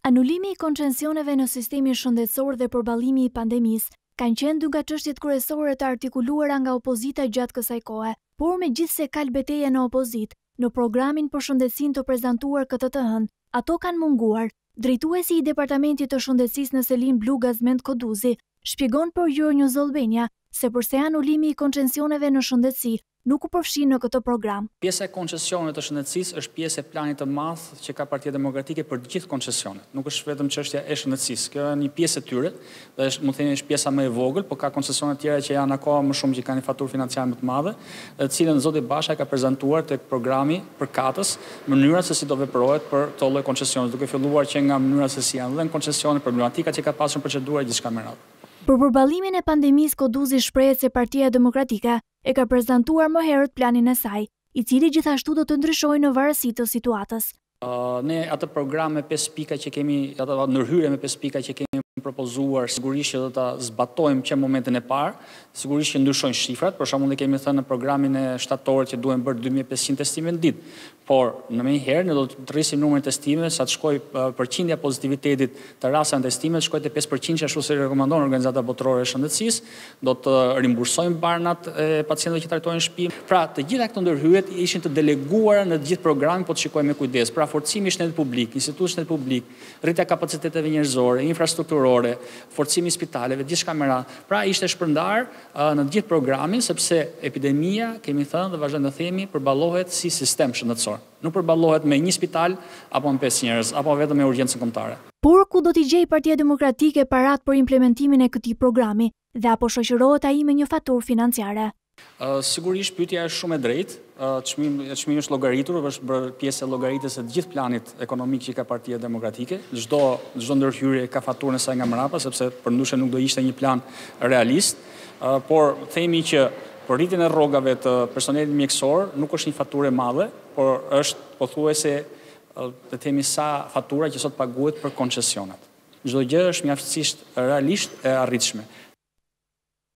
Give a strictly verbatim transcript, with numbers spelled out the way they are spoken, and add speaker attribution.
Speaker 1: Anulimi i koncesioneve në sistemin shëndetësor dhe përballimi i pandemisë kanë qenë dy nga çështjet kryesore të artikuluara nga opozita gjatë kësaj kohe, por megjithse kal betejë në opozitë, në programin për shëndetësinë të prezantuar këtë të hënë, ato kanë munguar. Drejtuesi i Departamentit të Shëndetësisë në Selim Blu Gazmend Koduzi shpjegon për Euronews Albania se përse anulimi i koncesioneve në shëndetësi nuk u përfshin në këtë program.
Speaker 2: Pjesa e koncesioneve të shëndetësisë është pjesë e planit të madh që ka Partia Demokratike për të gjithë koncesionet. Nuk është vetëm çështja e shëndetësisë. Kjo është një pjesë e tyre dhe është, mund të themi, është pjesa më e vogël, por ka koncesione të tjera që janë akoma më shumë, që kanë një faturë financiare më të madhe, të cilën zoti Basha ka prezantuar tek programi për katës mënyrat se si do veprohet për këto lloj koncesionesh, duke filluar që nga mënyra se si janë dhënë koncesione, problematika që ka pasur procedura gjithçka më radhë.
Speaker 1: Për përballimin e pandemisë, Koduzi shprehet se Partia Demokratike e ka prezantuar më herët planin e saj, i cili gjithashtu do të ndryshojë në varësi të situatës.
Speaker 2: Uh, ne atë program me pesë pika që kemi, atë ndërhyrje me pesë pika që kemi propozuar, sigurisht që do ta zbatojmë që në momentin e parë, sigurisht që ndryshojnë shifrat, për shembull ne kemi thënë në programin e shtatorit që duhen bërë dy mijë e pesëqind testime në ditë, por në më njëherë ne do të rrisim numrin e testimeve sa të shkojë uh, përqindja e pozitivitetit të rasteve të testimeve shkojë te pesë përqind, ashtu si rekomandon Organizata Botërore e Shëndetësisë, do të rimbursojmë barnat e pacientëve që trajtohen në shtëpi. Pra, të gjitha këto ndërhyrjet ishin të deleguara në të gjithë programin, po të shikojmë me kujdes. Pra, forcimi i shtetit publik, institutë shtetit publik, rritja e kapaciteteve njerëzore, infrastrukturore, forcimi i spitaleve, gjithçka më radh. Pra, ishte shpërndar uh, në të gjithë programin, sepse epidemia, kemi thënë dhe vazhdojmë të themi, përballohet si sistem shëndetësor. Nuk përballohet me një spital apo me pesë njerëz, apo vetëm me urgjencën kombëtare.
Speaker 1: Por ku do t'i gjejë Partia Demokratike parat për implementimin e këtij programi dhe apo shoqërohet ai me një faturë financiare?
Speaker 2: Uh, sigurisht pyetja është shumë e drejtë. Uh, çmimi çmimi është llogaritur, është bërë pjesë e llogaritjes së gjithë planit ekonomik që ka Partia Demokratike. Çdo çdo ndërhyrje ka faturën e saj nga mbrapa, sepse përndryshe nuk do ishte një plan realist. Uh, por themi që për rritjen e rrogave të personelit mjekësor nuk është një faturë e madhe, por është pothuajse të themi sa fatura që sot paguhet për koncesionet. Çdo gjë është mjaftësisht realisht e arritshme.